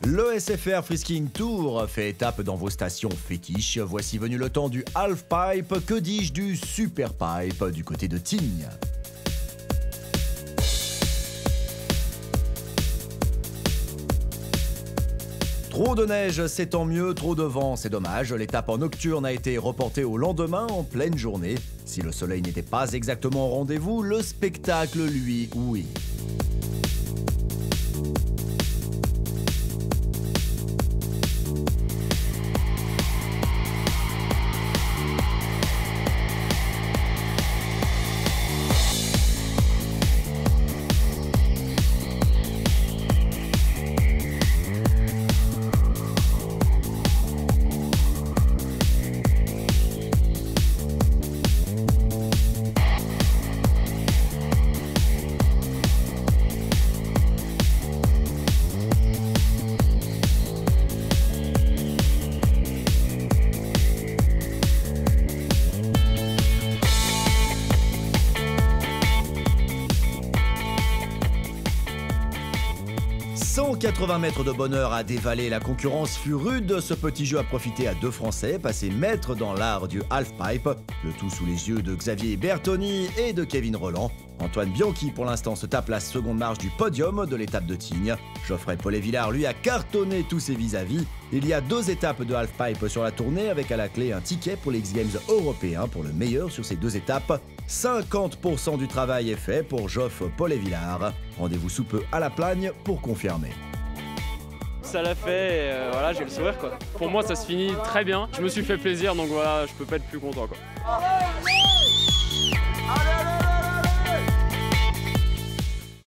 Le SFR Freeskiing Tour fait étape dans vos stations fétiches. Voici venu le temps du halfpipe, que dis-je, du superpipe du côté de Tignes. Trop de neige, c'est tant mieux, trop de vent, c'est dommage. L'étape en nocturne a été reportée au lendemain en pleine journée. Si le soleil n'était pas exactement au rendez-vous, le spectacle, lui, oui. « 180 mètres de bonheur à dévaler, la concurrence fut rude. Ce petit jeu a profité à deux Français, passés maîtres dans l'art du halfpipe. Le tout sous les yeux de Xavier Bertoni et de Kevin Roland. Antoine Bianchi, pour l'instant, se tape la seconde marche du podium de l'étape de Tignes. Geoffrey Paulet-Villard, lui, a cartonné tous ses vis-à-vis. Il y a 2 étapes de halfpipe sur la tournée, avec à la clé un ticket pour les X-Games européens pour le meilleur sur ces 2 étapes. 50% du travail est fait pour Geoff Paulet-Villard. Rendez-vous sous peu à la Plagne pour confirmer. Ça l'a fait, et voilà, j'ai le sourire quoi. Pour moi ça se finit très bien, je me suis fait plaisir donc voilà, je peux pas être plus content quoi.